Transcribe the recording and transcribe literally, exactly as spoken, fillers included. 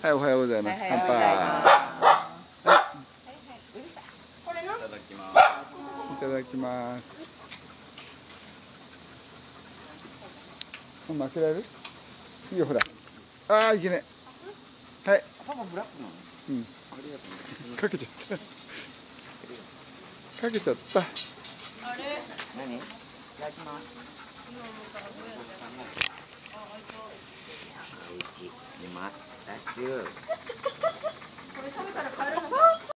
はい、おはようございます。乾杯。 はこれな。 いただきます。いただきます。もう負けられる？いいよ、ほら。ああ、いけね。はい。 パパブラックなの？ うん。 ありがとう。 かけちゃった。かけちゃった。 あれ？ 何？いただきます。うち、またしゅ。